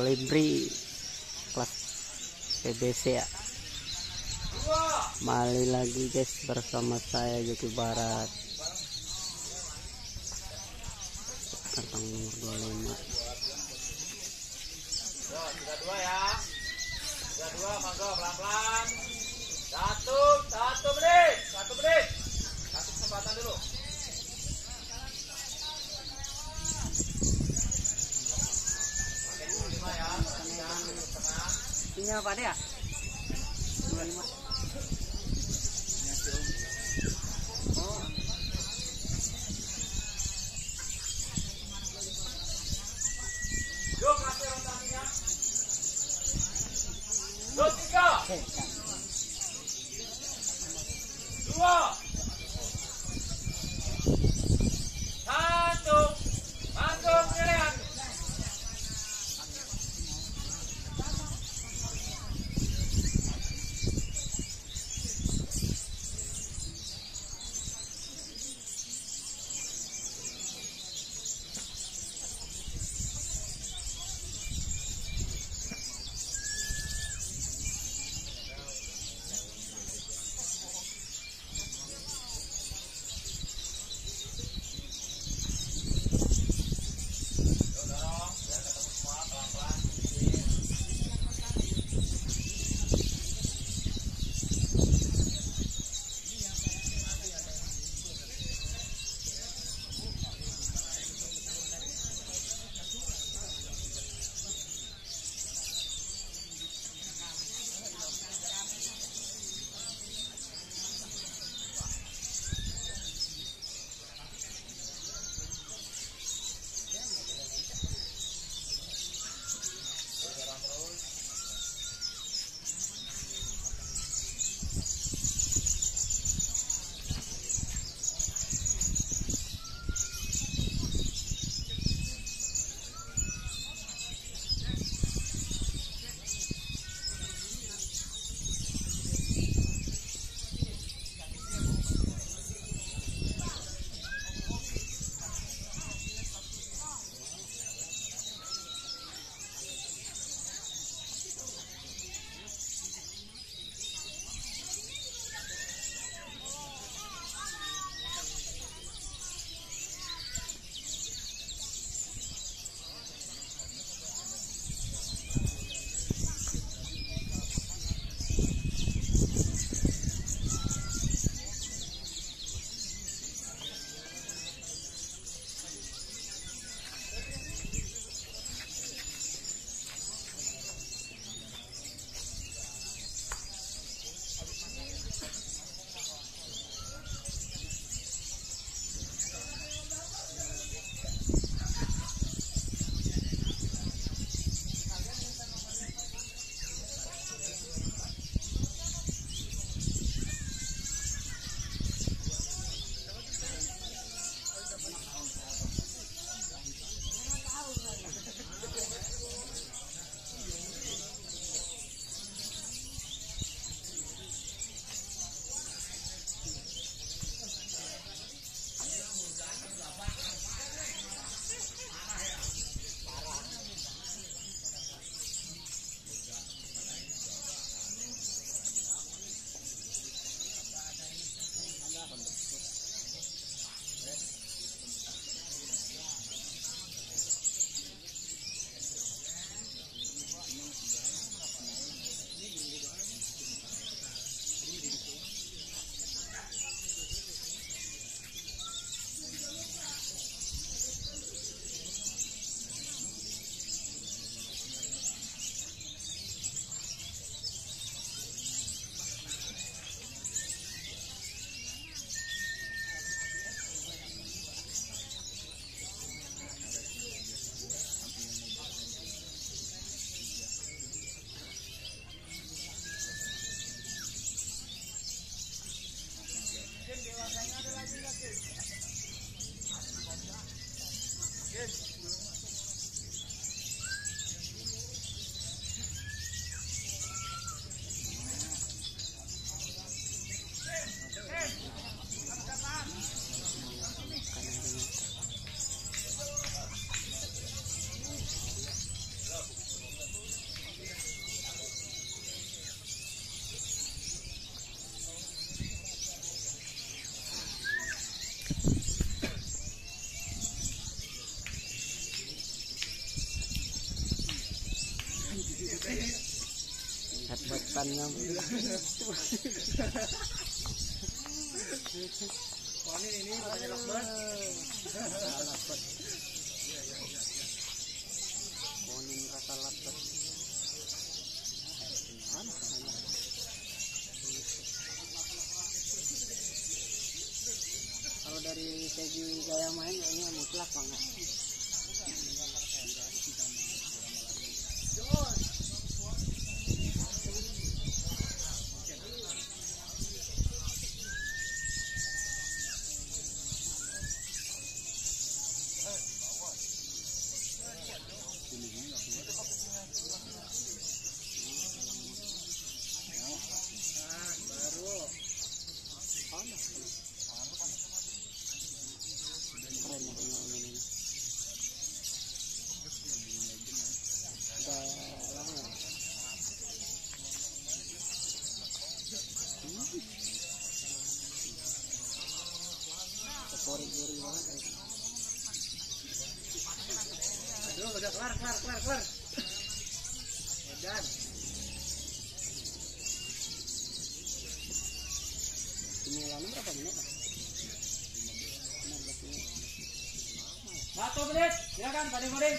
kolibri kelas PBC ya. Kembali lagi guys bersama saya Juki Barat, kantong nomor 25. Sudah dua ya, sudah dua, mangga pelan-pelan. Satu menit, satu kesempatan dulu. Pakai 25 ya, tengah. Ini apa dia? 25. Oh. Yuk kasih rotasinya. 2, 3. 2, 1, masuk pilihan. makannya. Ini makanya lakban. Kuning rasa lakban. Kalau dari segi gaya main kayaknya mutlak banget. Gurih banget. Aduh, udah kelar. Edan. Ini berapa menit? 1 menit, silakan Pak Demoding.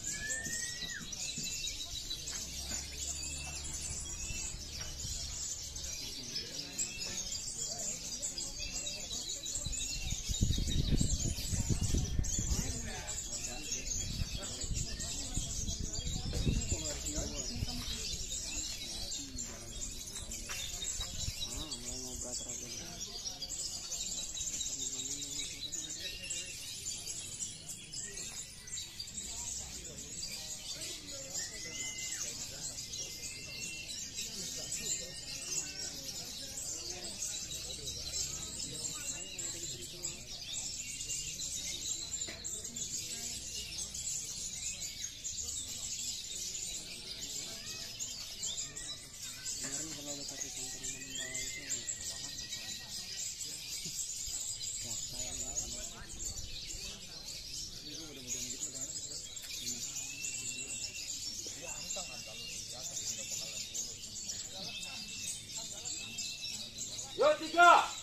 Yo, 3, 2, 1.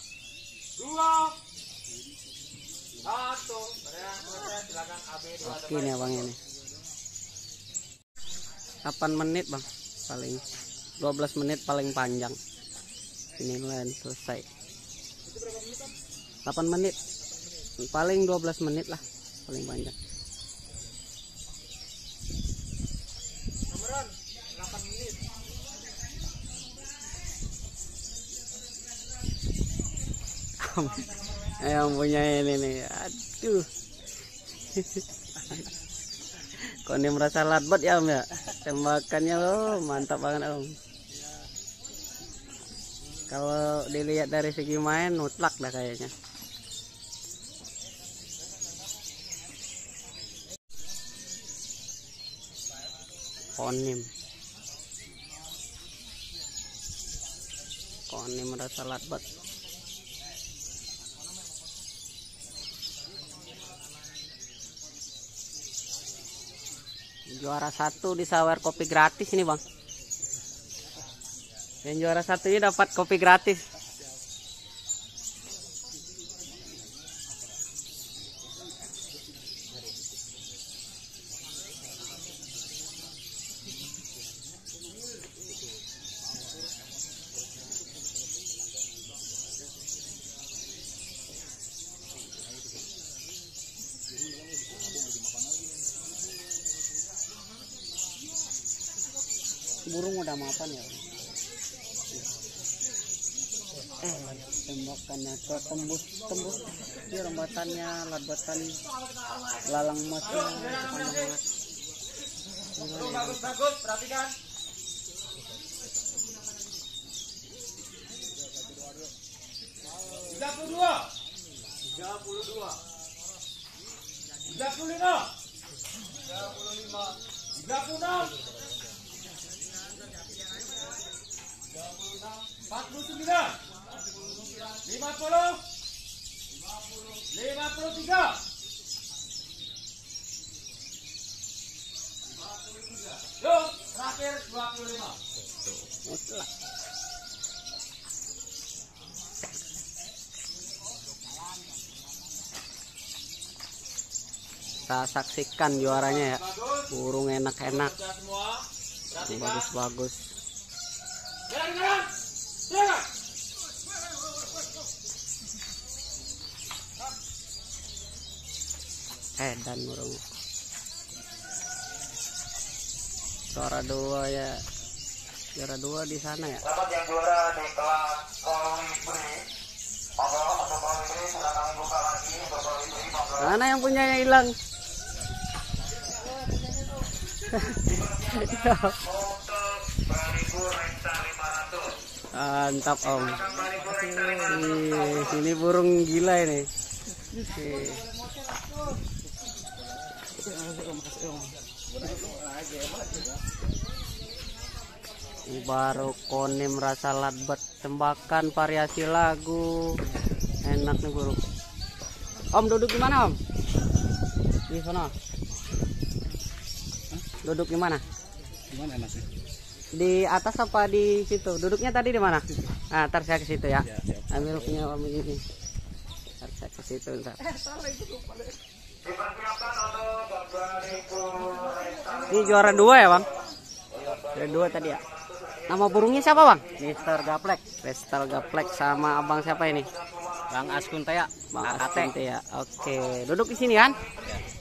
Silakan AB 2. Oke nih abang ini. 8 menit bang, paling 12 menit paling panjang. Ini lain selesai. 8 menit, paling 12 menit lah, paling panjang. Nomoran 8 menit. Yang punya ini nih, aduh. Kok ini merasa latbat ya om ya? Tembakannya loh mantap banget om. Kalau dilihat dari segi main mutlak dah kayaknya. Konim merasa latbat. Juara 1 disawer kopi gratis ini bang. Yang juara 1 ini dapat kopi gratis. Burung udah mapan ya. Tembakannya tuh tembus dia rembatannya, latbatan lalang emasnya panjang banget. Bagus, perhatikan. 53. Yuk, terakhir 25. Mutlak. Kita saksikan juaranya ya. Burung enak-enak. Sudah semua. Perhatikan. Bagus-bagus. Jalan, jalan. Jalan. Dan burung. Juara 2 ya. Juara 2 di sana ya. Dapat yang juara di kelas kolibri. Monggo untuk kolibri sudah kami buka lagi untuk kolibri. Monggo. Mana yang punyanya hilang? Mantap Om. Ini burung gila ini. Ini baru konim rasa latbat, tembakan variasi lagu. Enak nih burung. Om duduk di mana Om? Di sana. Duduk di mana? Gimana enaknya? Di atas apa di situ? Duduknya tadi di mana? Nah, ntar saya ke situ ya. Ambil punya Om ini. Ntar saya ke situ ntar. Ini juara 2 ya Bang? Juara 2 tadi ya. Nama burungnya siapa Bang? Mister Gaplek, Vestal Gaplek sama abang siapa ini? Bang Askuntea, Bang Askuntea. Oke, duduk di sini kan? Ya.